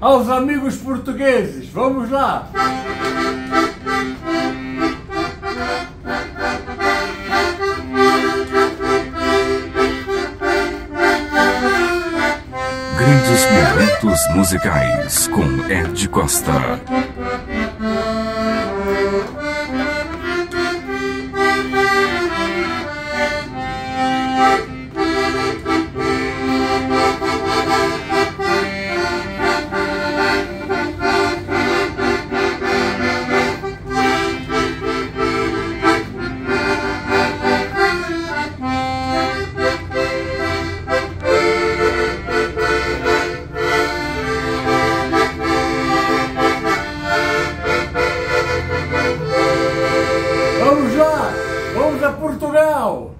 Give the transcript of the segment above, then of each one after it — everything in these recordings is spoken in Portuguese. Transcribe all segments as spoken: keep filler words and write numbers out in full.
aos amigos portugueses. Vamos lá! Grandes momentos musicais com Ed Costa. Vamos lá! Vamos a Portugal!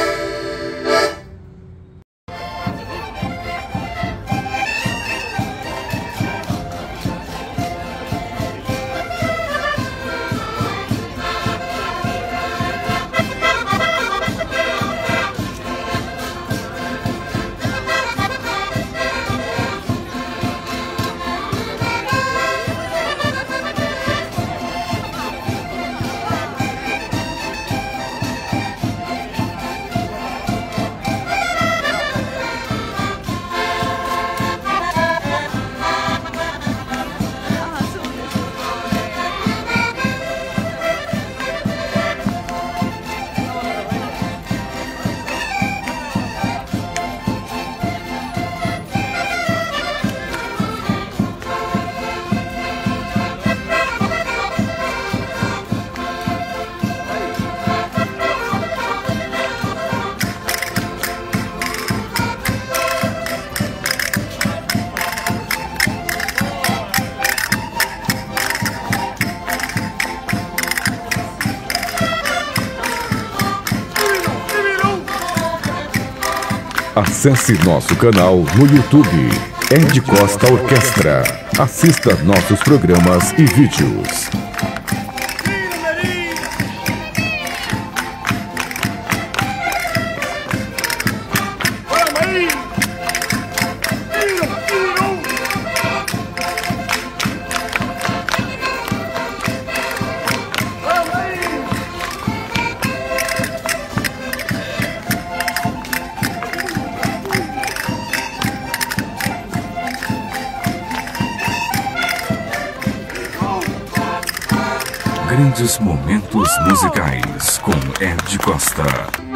Acesse nosso canal no YouTube, Ed Costa Orquestra. Assista nossos programas e vídeos. Grandes momentos musicais com Ed Costa.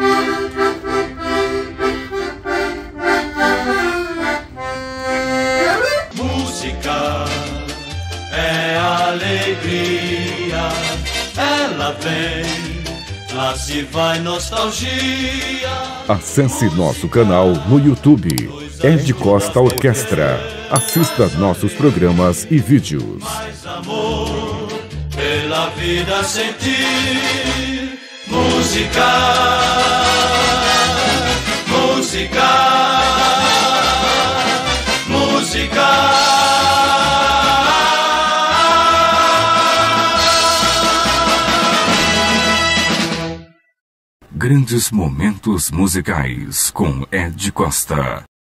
Música é alegria, ela vem, lá se vai nostalgia. Acesse nosso canal no YouTube, Ed Costa Orquestra. Assista nossos programas e vídeos. Mais amor pela vida sentir, música, música, música. Grandes momentos musicais com Ed Costa.